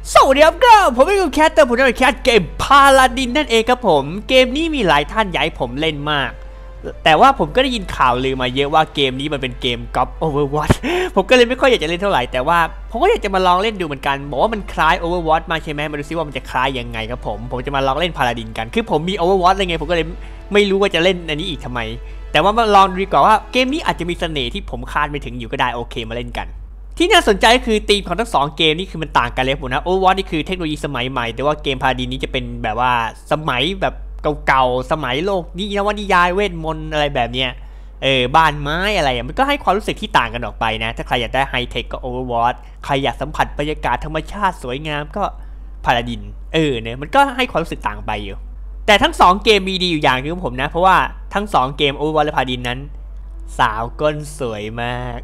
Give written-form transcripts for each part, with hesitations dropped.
สวัสดีครับก็ผมเป็นคุณแคทเตอร์ผมจะเป็นแคทเกมพาลาดินนั่นเองครับผมเกมนี้มีหลายท่านอยากให้ผมเล่นมากแต่ว่าผมก็ได้ยินข่าวลือมาเยอะว่าเกมนี้มันเป็นเกมก๊อป Overwatch ผมก็เลยไม่ค่อยอยากจะเล่นเท่าไหร่แต่ว่าผมก็อยากจะมาลองเล่นดูเหมือนกันบอกว่ามันคล้าย Overwatch มากใช่ไหมมาดูซิว่ามันจะคล้ายยังไงครับผมจะมาลองเล่นพาลาดินกันคือผมมี Overwatch อะไรไงผมก็เลยไม่รู้ว่าจะเล่นอันนี้อีกทำไมแต่ว่ามาลองดูดีกว่าว่าเกมนี้อาจจะมีเสน่ห์ที่ผมคาดไม่ถึงอยู่ก็ได้โอเคมาเล่นกันที่น่าสนใจก็คือธีมของทั้ง2เกมนี่คือมันต่างกันเลยผมนะ Overwatch นี่คือเทคโนโลยีสมัยใหม่แต่ว่าเกมพาราดินนี้จะเป็นแบบว่าสมัยแบบเก่าๆสมัยโลกนี่นวนิยายเวทมนต์อะไรแบบเนี้ยบ้านไม้อะไรมันก็ให้ความรู้สึกที่ต่างกันออกไปนะถ้าใครอยากได้ไฮเทคก็ Overwatch ใครอยากสัมผัสบรรยากาศธรรมชาติสวยงามก็พาราดินเนี่ยมันก็ให้ความรู้สึกต่างไปอยู่แต่ทั้ง2เกมมีดีอยู่อย่างนึงของผมนะเพราะว่าทั้ง2เกม Overwatch และพาราดินนั้นสาวก้นสวยมาก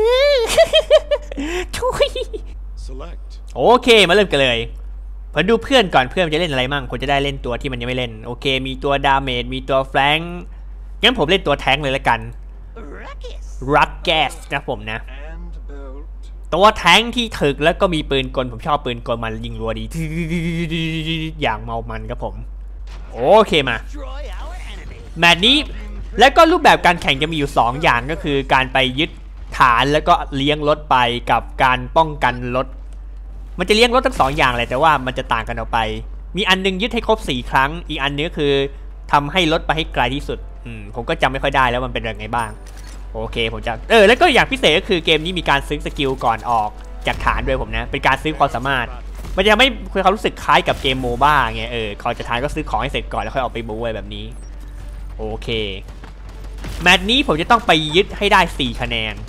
ทุยโอเคมาเริ่มกันเลยมาดูเพื่อนก่อนเพื่อนจะเล่นอะไรมั่งผมจะได้เล่นตัวที่มันยังไม่เล่นโอเคมีตัวดาเมจมีตัวแฟลงงั้นผมเล่นตัวแทงเลยละกันรักแกสนะผมนะตัวแทงที่ถึกแล้วก็มีปืนกลผมชอบปืนกลมันยิงรัวดีอย่างเมามันครับผมโอเคมาแมตช์นี้แล้วก็รูปแบบการแข่งจะมีอยู่2อย่างก็คือการไปยึดฐานแล้วก็เลี้ยงรถไปกับการป้องกันรถมันจะเลี้ยงรถทั้ง2อย่างเลยแต่ว่ามันจะต่างกันออกไปมีอันนึงยึดให้ครบ4ครั้งอีกอันนึงก็คือทำให้รถไปให้ไกลที่สุดผมก็จำไม่ค่อยได้แล้วมันเป็นยังไงบ้างโอเคผมจะแล้วก็อย่างพิเศษก็คือเกมนี้มีการซื้อสกิลก่อนออกจากฐานด้วยผมนะเป็นการซื้อความสามารถมันจะไม่ความรู้สึกคล้ายกับเกมโมบ้าไงก่อนจะฐานก็ซื้อของให้เสร็จก่อนแล้วค่อยออกไปบู๊อะไรแบบนี้โอเคแมตช์นี้ผมจะต้องไปยึดให้ได้4คะแนน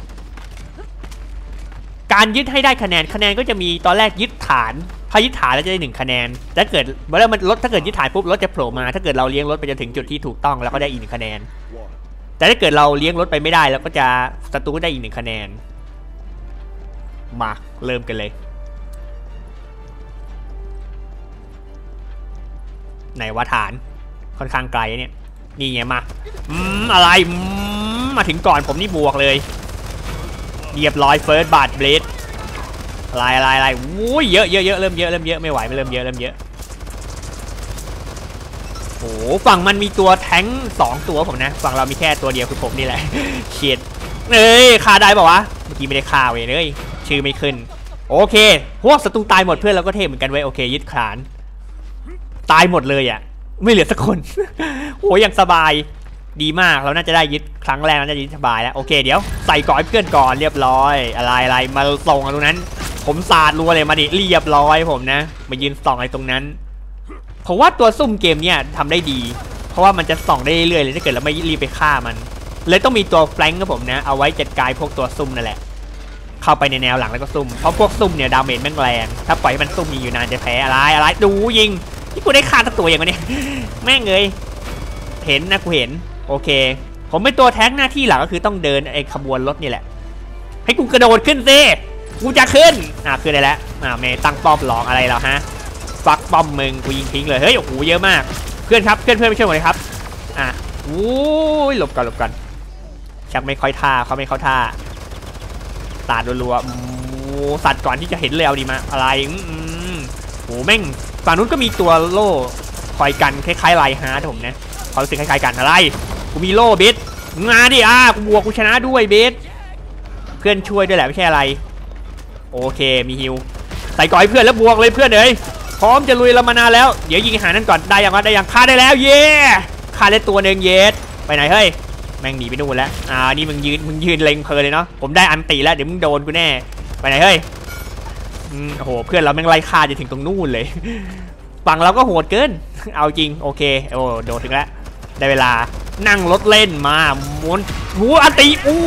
การยึดให้ได้คะแนนก็จะมีตอนแรกยึดฐานพอยึดฐานแล้วจะได้1คะแนนถ้าเกิดถ้าเกิดยึดฐานปุ๊บรถจะโผล่มาถ้าเกิดเราเลี้ยงรถไปจนถึงจุดที่ถูกต้องแล้วก็ได้อีก1คะแนนแต่ถ้าเกิดเราเลี้ยงรถไปไม่ได้แล้วก็จะศัตรูได้อีก1คะแนนมาเริ่มกันเลยไหนว่าฐานค่อนข้างไกลเนี่ยนี่ไงมาอะไรมาถึงก่อนผมนี่บวกเลยเรียบร้อยเฟิร์สบาทเบลดอะไรวุ้ยเยอะเริ่มเยอะไม่ไหวไม่เริ่มเยอะโอ้ฝั่งมันมีตัวแทง2ตัวผมนะฝั่งเรามีแค่ตัวเดียวคือผมนี่แหละเฉียดฆ่าได้ป่าวะเมื่อกี้ไม่ได้ฆ่าเว้ยชื่อไม่ขึ้นโอเคพวกศัตรูตายหมดเพื่อนเราก็เทพเหมือนกันเว้ยโอเคยึดฐานตายหมดเลยอ่ะไม่เหลือสักคนโอ้ยยังสบายดีมากเราน่าจะได้ยึดครั้งแรกน่าจะยึดสบายแล้วโอเคเดี๋ยวใส่ก่อนเพื่อนก่อนเรียบร้อยอะไรมาส่งตรงนั้นผมสาดรัวเลยมาดิเรียบร้อยผมนะมายืนส่องอะไรตรงนั้นเพราะว่าตัวซุ่มเกมเนี่ยทำได้ดีเพราะว่ามันจะส่องได้เรื่อยๆเลยถ้าเกิดเราไม่รีบไปฆ่ามันเลยต้องมีตัวแฟลงกับผมนะเอาไว้จัดการพวกตัวซุ่มนั่นแหละเข้าไปในแนวหลังแล้วก็ซุ่มเพราะพวกซุ่มเนี่ยดาเมจแม่งแรงถ้าปล่อยให้มันซุ่มอยู่นานจะแพ้อะไรดูยิงที่กูได้ฆ่าตัวอย่างนี้แม่งเลยเห็นนะกูเห็นโอเคผมเป็นตัวแท็กหน้าที่หลักก็คือต้องเดินไอ้ขบวนรถนี่แหละให้กูกระโดดขึ้นสิกูจะขึ้นขึ้นได้แล้วเมย์ตั้งป้อมหลอกอะไรแล้วฮะฟักป้อมมึงกูยิงทิ้งเลยเฮ้ยโอ้โหเยอะมากเพื่อนครับเพื่อนไม่ช่วยผมเลยครับโอ้ยหลบกันชักไม่ค่อยท่าเขาไม่เข้าท่าตาดรัวๆสัตว์ก่อนที่จะเห็นเลยเอาดีมาอะไรโอ้แม่งฝั่งนู้นก็มีตัวโล่คอยกันคล้ายๆไลฮาร์ดผมนะความรู้สึกคล้ายๆกันอะไรกูมีโล่เบสมาดิกูบวกกูชนะด้วยเบสเพื่อนช่วยด้วยแหละไม่ใช่อะไรโอเคมีฮิวใส่ก่อยเพื่อนแล้วบวกเลยเพื่อนพร้อมจะลุยเรามานานแล้วเดี๋ยวยิงหานั่นก่อนได้ยังฆ่าได้แล้วเย่ฆ่าได้ตัวหนึ่งเยสไปไหนเฮ้ยแม่งหนีไปนู่นแล้วนี่มึงยืนเล็งเพลินเลยเนาะผมได้อันตีแล้วเดี๋ยวมึงโดนกูแน่ไปไหนเฮ้ยโอ้โหเพื่อนเราแม่งไล่ฆ่าจะถึงตรงนู่นเลยฝั่งเราก็โหดเกินเอาจริงโอเคโดดถึงแล้วได้เวลานั่งรถเล่นมาม้วนหัวอันตี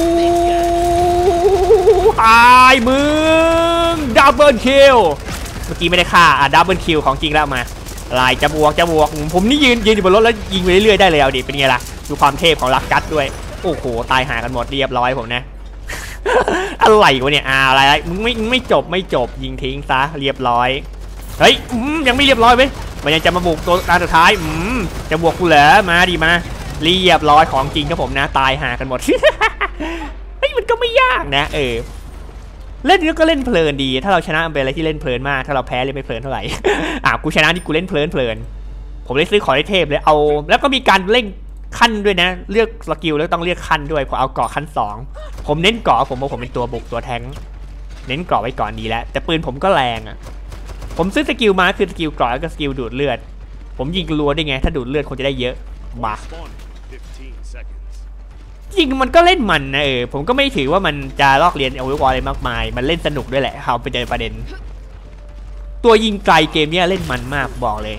ตายมึงดับเบิลคิลเมื่อกี้ไม่ได้ฆ่าดับเบิลคิลของจริงแล้วมาลายจะบวกผมนี่ยืนอยู่บนรถแล้วยิงไปเรื่อยๆได้เลยเอาดิเป็นไงล่ะดูความเทพของลักกัสด้วยโอ้โหตายหากันหมดเรียบร้อยผมนะ อะไรวะเนี่ยอะไรมึงไม่จบยิงทิ้งซะเรียบร้อยเฮ้ยยังไม่เรียบร้อยเว้ยมันยังจะมาบุกตัวการสุดท้ายจะบวกกูเหรอมาดิมาเรียบร้อยของจริงครับผมนะตายหากันหมด เฮ้ยมันก็ไม่ยากนะเล่นก็เล่นเพลินดีถ้าเราชนะมันเป็นอะไรที่เล่นเพลินมากถ้าเราแพ้เล่นไม่เพลินเท่าไหร่ กูชนะนี่กูเล่นเพลินผมเลยซื้อของได้เทพเลยเอาแล้วก็มีการเล่นขั้นด้วยนะเลือกสกิลแล้วต้องเลือกขั้นด้วยพอเอาเกาะขั้น2ผมเน้นเกาะผมเป็นตัวบุกตัวแทงเน้นเกาะไว้ก่อนดีแล้วแต่ปืนผมก็แรงผมซื้อสกิลมาคือสกิลเกาะแล้วก็สกิลดูดเลือดผมยิงรัวได้ไงถ้าดูดเลือดคงจะได้เยอะมาจริงมันก็เล่นมันนะผมก็ไม่ถือว่ามันจะลอกเรียนเอาไว้วอลอะไรมากมายมันเล่นสนุกด้วยแหละเขาไปเจอประเด็นตัวยิงไกลเกมนี้เล่นมันมากบอกเลย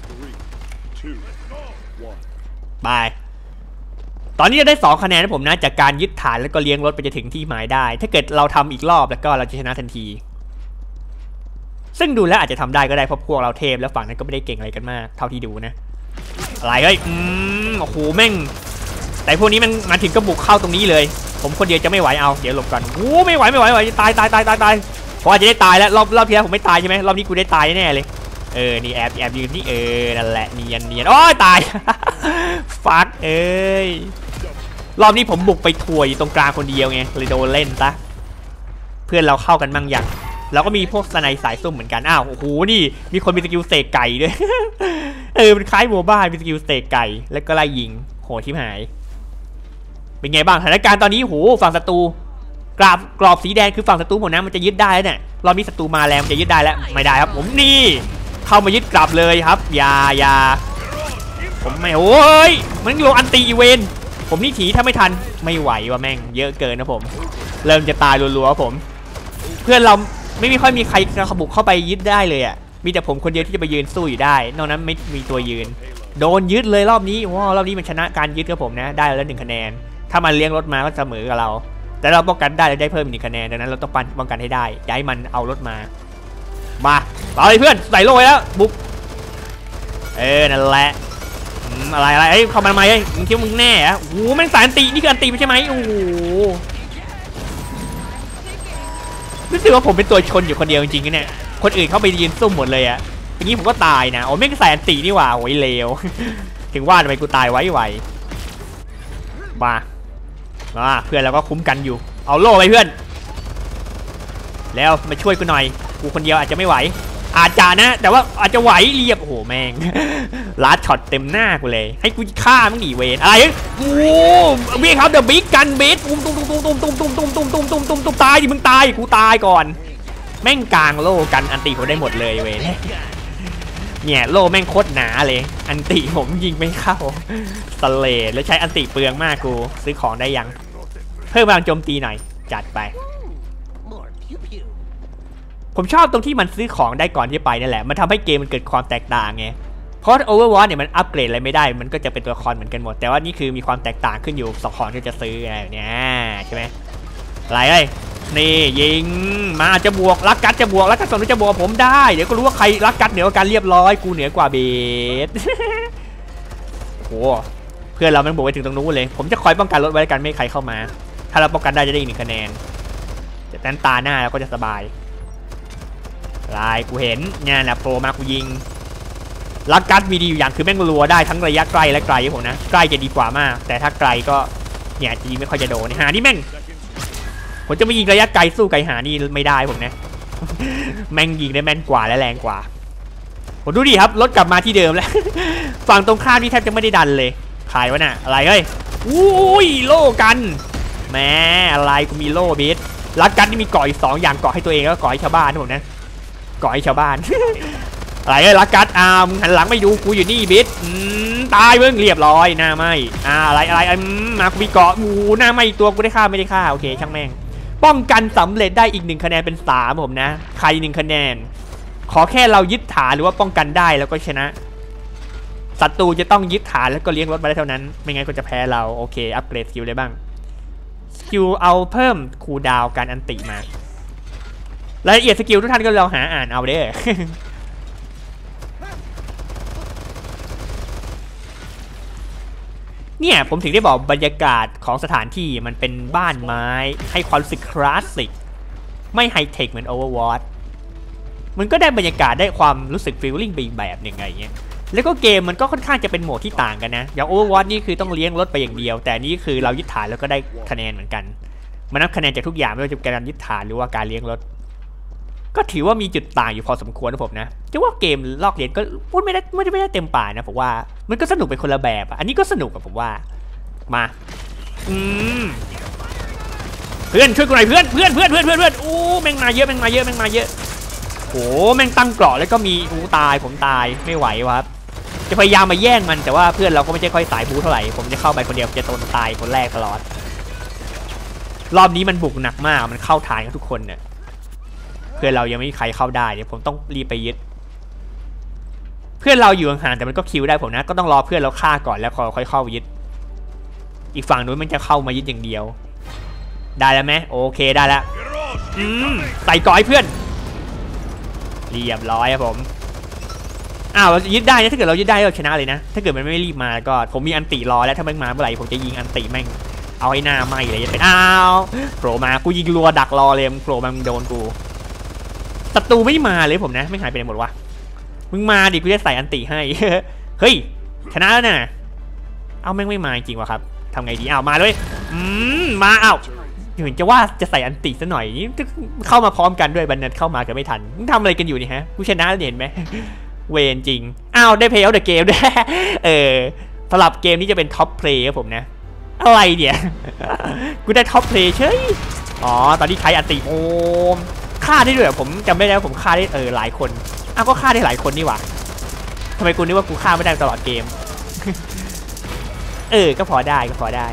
บายตอนนี้จะได้2คะแนนนะผมนะจากการยึดฐานแล้วก็เลี้ยงรถไปจะถึงที่หมายได้ถ้าเกิดเราทำอีกรอบแล้วก็เราจะชนะทันทีซึ่งดูแล้วอาจจะทำได้ก็ได้เพราะพวกเราเทพแล้วฝั่งนั้นก็ไม่ได้เก่งอะไรกันมากเท่าที่ดูนะอะไรเฮ้ยโอ้โหแม่งแต่พวกนี้มันมาถึงก็บุกเข้าตรงนี้เลยผมคนเดียวจะไม่ไหวเอาเดี๋ยวหลบก่อนไม่ไหวตายเพราะอาจจะได้ตายแล้วรอบที่แล้วผมไม่ตายใช่ไหมรอบนี้กูได้ตายแน่เลยนี่แอบยืนนี่นั่นแหละเนียนโอ้ยตาย ฟักรอบนี้ผมบุกไปทัวร์อยู่ตรงกลางคนเดียวไงเลยโดนเล่นซะเพื่อนเราเข้ากันมั่งอย่างเราก็มีพวกสไนสายซุ่มเหมือนกันอ้าวโอ้โหนี่มีคนมีสกิลเสกไก่ด้วย มันคล้ายโมบ้ามีสกิลเสกไก่แล้วก็ไล่ยิงโหชิบหายเป็นไงบ้างสถานการณ์ตอนนี้โหฝั่งศัตรูกรอบสีแดงคือฝั่งศัตรูหมดนะมันจะยึดได้เนี่ยเรามีศัตรูมาแล้วมันจะยึดได้แล้วไม่ได้ครับผมนี่เข้ามายึดกลับเลยครับอย่าผมไม่โอ้ยมันลงอันตีอีเวนผมนี่ถีถ้าไม่ทันไม่ไหวว่ะแม่งเยอะเกินนะผมเริ่มจะตายรัวๆผมเพื่อนเราไม่ค่อยมีใครขบุกเข้าไปยึดได้เลยมีแต่ผมคนเดียวที่จะไปยืนสู้อยู่ได้นอกนั้นไม่มีตัวยืนโดนยึดเลยรอบนี้ว้าวรอบนี้มันชนะการยึดกับผมนะได้แล้ว1 คะแนนถ้ามันเลี้ยงรถมาก็เสมอกับเราแต่เราป้องกันได้เราได้เพิ่ม1 คะแนนดังนั้นเราต้องป้องกันให้ได้ย้ายมันเอารถมาเอาเลยเพื่อนใส่โล่แล้วบุกนั่นแหละอะไรเข้ามาทำไมมึงคิดว่ามึงแน่โอ้โหแม่งสายอันตีนี่คืออันตีไม่ใช่ไหมโอ้โหรู้สึกว่าผมเป็นตัวชนอยู่คนเดียวจริงๆเนี่ยคนอื่นเข้าไปยืนซุ่มหมดเลยอย่างนี้ผมก็ตายนะโอ้แม่งสายอันตีนี่หว่าโอ้ยเลว ถึงว่าทำไมกูตายไวมาเพื่อนเราก็คุ้มกันอยู่เอาโล่ไปเพื่อนแล้วมาช่วยกูหน่อยกูคนเดียวอาจจะไม่ไหวอาจจะนะแต่ว่าอาจจะไหวเรียบโอ้โหแม่งลัดช็อตเต็มหน้ากูเลยให้กูฆ่ามึงหนีเวรอะไรโอ้เบี้ยครับเดอะบิ๊กกันเบสตุ้มตายดิมึงตายกูตายก่อนแม่งกลางโล่กันอันตีผมได้หมดเลยเวรเนี่ยโล่แม่งโคตรหนาเลยอันตีผมยิงไม่เข้าสเลดแล้วใช้อันตีเปลืองมากกูซื้อของได้ยังเพิ่มพลังโจมตีหน่อยจัดไปผมชอบตรงที่มันซื้อของได้ก่อนที่ไปนั่นแหละมันทำให้เกมมันเกิดความแตกต่างไงเพราะ Overwatch เนี่ยมันอัปเกรดอะไรไม่ได้มันก็จะเป็นตัวละครเหมือนกันหมดแต่ว่านี่คือมีความแตกต่างขึ้นอยู่2 ของที่จะซื้ออะไรเนี่ยใช่ไหมอะไรนี่ยิงมาจะบวกรักกัดจะบวกรักกัดสนจะบวกผมได้เดี๋ยวก็รู้ว่าใครรักกัดเหนือกว่ากันเรียบร้อยกูเหนือกว่าเบส โอ้เพื่อนเรามันบวกไปถึงตรงนู้นเลยผมจะคอยป้องกันรถไว้กันไม่ให้ใครเข้ามาถ้าเราป้องกันได้จะได้อีก1 คะแนนแต่นั้นตาหน้าเราก็จะสบายลายกูเห็นเนี่ยแหละโปรมากูยิงลักกัดมีดีอยู่อย่างคือแม่งรัวได้ทั้งระยะใกล้และไกลผมนะใกล้จะดีกว่ามากแต่ถ้าไกลก็เนี่ยยิงไม่ค่อยจะโดนหานี่แม่งผมจะไม่ยิงระยะไกลสู้ไกลหานี่ไม่ได้ผมนะ แม่งยิงได้แม่นกว่าและแรงกว่าผมดูดิครับรถกลับมาที่เดิมแล้ว ฝั่งตรงข้ามนี่แทบจะไม่ได้ดันเลยขายวะน่ะอะไรเฮ้ยอุ้ยโล่กันแม่อะไรกูมีโล่บิดลักกัดนี่มีเกาะอีก2 อย่างเกาะให้ตัวเองแล้วก็เกาะให้ชาวบ้านนะผมนะก่อยชาวบ้าน อะไรลักกัดหันหลังไม่ดูกูอยู่นี่บิดตายเบิ้งเรียบร้อยหน้าไหมอะไรมากูมีเกาะหน้าไหมตัวกูได้ฆ่าไม่ได้ฆ่าโอเคช่างแม่งป้องกันสำเร็จได้อีก1 คะแนนเป็น3ผมนะใคร1 คะแนนขอแค่เรายึดฐานหรือว่าป้องกันได้แล้วก็ชนะศัตรูจะต้องยึดฐานแล้วก็เลี้ยงรถมาได้เท่านั้นไม่งั้นก็จะแพ้เราโอเคอัปเกรดสกิลเลยบ้างสกิลเอาเพิ่มคูลดาวน์การอันติมารายละเอียดสกิลทุกท่านก็ลองหาอ่านเอาเด้อ เนี่ยผมถึงได้บอกบรรยากาศของสถานที่มันเป็นบ้านไม้ให้ความรู้สึกคลาสสิกไม่ไฮเทคเหมือน Overwatch มันก็ได้บรรยากาศได้ความรู้สึกฟีลลิ่งไปอีกแบบหนึ่งไงเงี้ยแล้วก็เกมมันก็ค่อนข้างจะเป็นโหมดที่ต่างกันนะอย่าง Overwatch นี่คือต้องเลี้ยงรถไปอย่างเดียวแต่นี่คือเรายึดฐานแล้วก็ได้คะแนนเหมือนกันมันนับคะแนนจากทุกอย่างไม่ว่าจะเป็นการยึดฐานหรือว่าการเลี้ยงรถก็ถือว่ามีจุดต่างอยู่พอสมควรนะผมนะจะว่าเกมลอกเลียนก็พูดไม่ได้เต็มปากนะผมว่ามันก็สนุกเป็นคนละแบบอันนี้ก็สนุกกับผมว่ามาเพื่อนช่วยกูหน่อยเพื่อนโอ้แม่งมาเยอะโอ้แม่งตั้งเกราะแล้วก็มีผมตายไม่ไหววะครับจะพยายามมาแย่งมันแต่ว่าเพื่อนเราก็ไม่ใช่ค่อยสายบูเท่าไหร่ผมจะเข้าไปคนเดียวจะโดนตายคนแรกตลอดรอบนี้มันบุกหนักมากมันเข้าฐานกันทุกคนเนี่ยเพื่อนเรายังไม่มีใครเข้าได้เดี๋ยวผมต้องรีบไปยึดเพื่อนเราอยู่ห่างๆแต่มันก็คิวได้ผมนะก็ต้องรอเพื่อนเราฆ่าก่อนแล้วค่อยเข้ายึดอีกฝั่งนู้นมันจะเข้ามายึดอย่างเดียวได้แล้วไหมโอเคได้แล้วใส่ก้อยเพื่อนเรียบร้อยครับผมเรายึดได้นะถ้าเกิดเรายึดได้เราชนะเลยนะถ้าเกิดมันไม่รีบมาก็ผมมีอันติรอแล้วถ้ามันมาเมื่อไหร่ผมจะยิงอันติแม่งเอาให้หน้าไหม้เลยจะเป็นโผล่มากูยิงรัวดักรอเลยโผล่มามึงโดนกูศัตรูไม่มาเลยผมนะไม่หายไปไหนหมดวะมึงมาดิกูจะใส่อันติให้เฮ้ยชนะแล้วนะแม่งไม่มาจริงวะครับทำไงดีมาเลยมาเห็นจะว่าจะใส่อันติซะหน่อยนี่เข้ามาพร้อมกันด้วยบันนัดเข้ามากันไม่ทันมึงทำอะไรกันอยู่นี่ฮะกูชนะเห็นไหมเวนจริงได้เพลย์เอาเดอะเกมด้วยสำหรับเกมนี้จะเป็นท็อปเพลย์ครับผมนะอะไรเนี่ยกูได้ท็อปเพลย์เฉยตอนนี้ใช้อันติฆ่าได้ด้วยผมจำไม่ได้ว่าผมฆ่าได้หลายคนก็ฆ่าได้หลายคนนี่หว่าทำไมกูนึกว่ากูฆ่าไม่ได้ตลอดเกมก็พอได้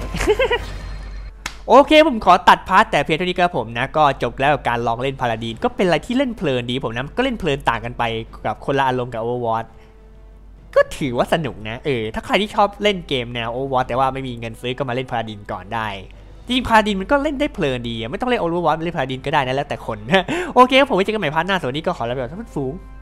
โอเคผมขอตัดพาร์ทแต่เพียงเท่านี้ครับผมนะก็จบแล้วกับการลองเล่นพาราดีนก็เป็นอะไรที่เล่นเพลินดีผมนะก็เล่นเพลินต่างกันไปกับคนละอารมณ์กับ Overwatch ก็ถือว่าสนุกนะถ้าใครที่ชอบเล่นเกมแนว Overwatch แต่ว่าไม่มีเงินซื้อก็มาเล่นพาราดีนก่อนได้จริงพาราดีนมันก็เล่นได้เพลินดีไม่ต้องเล่น Overwatch เล่นพาราดีนก็ได้นะแล้วแต่คนโอเคผมไว้เจอกันใหม่พาร์ทหน้าสวัสดีก็ขอลาไปก่อนท่านผู้ชม